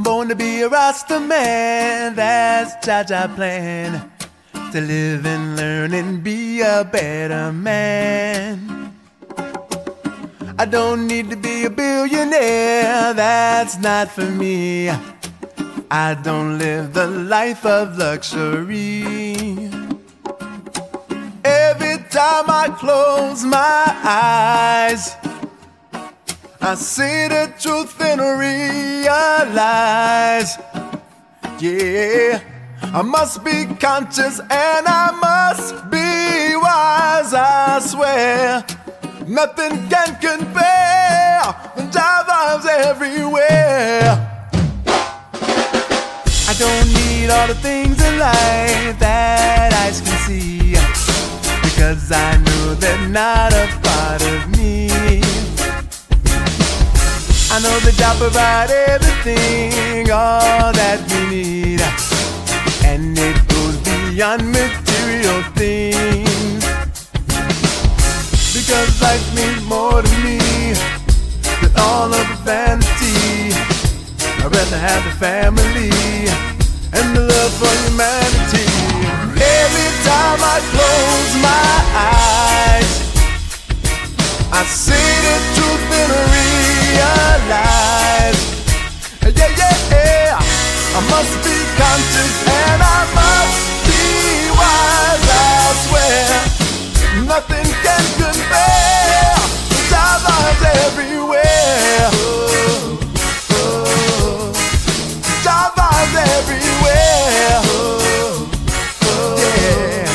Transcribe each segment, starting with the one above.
born to be a Rasta man, that's Jah plan. To live and learn and be a better man. I don't need to be a billionaire, that's not for me. I don't live the life of luxury. Every time I close my eyes, I see the truth and realize, yeah, I must be conscious and I must be wise. I swear, nothing can compare. The Jah vibes everywhere. I don't need all the things in life that eyes can see, because I know they're not a part of me. I know that Jah provide everything, all that we need, and it goes beyond material things. Because life means more to me than all of the vanity. I'd rather have the family and the love for humanity. Every time I close my eyes, I see the truth and realize, yeah, yeah, yeah, I must be conscious and I must be wise. I swear, nothing can compare. Jah vibes everywhere. Jah vibes everywhere. Yeah.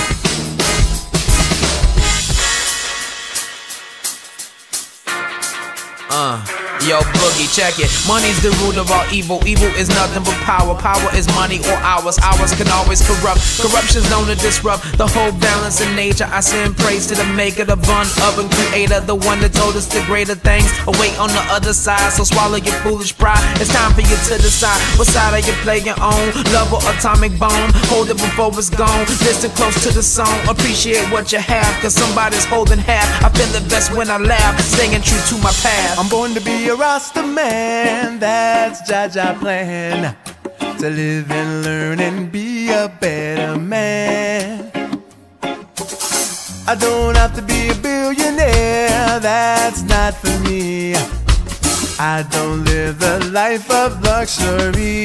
Yo, Boogie, check it. Money's the root of all evil. Evil is nothing but power. Power is money or ours. Ours can always corrupt. Corruption's known to disrupt the whole balance in nature. I send praise to the maker, the one of and creator, the one that told us the greater things await on the other side. So swallow your foolish pride. It's time for you to decide what side are you playing on. Love or atomic bomb? Hold it before it's gone. Listen close to the song. Appreciate what you have, cause somebody's holding half. I feel the best when I laugh, staying true to my path. I'm born to be a Rasta man, that's Jah plan. To live and learn and be a better man. I don't have to be a billionaire, that's not for me. I don't live the life of luxury.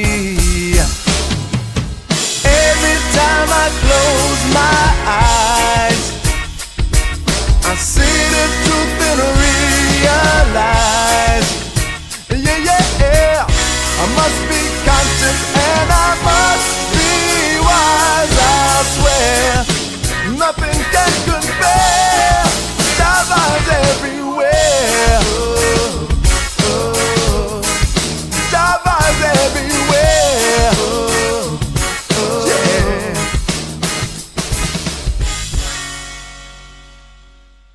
Every time I close my eyes, I see the truth and realize,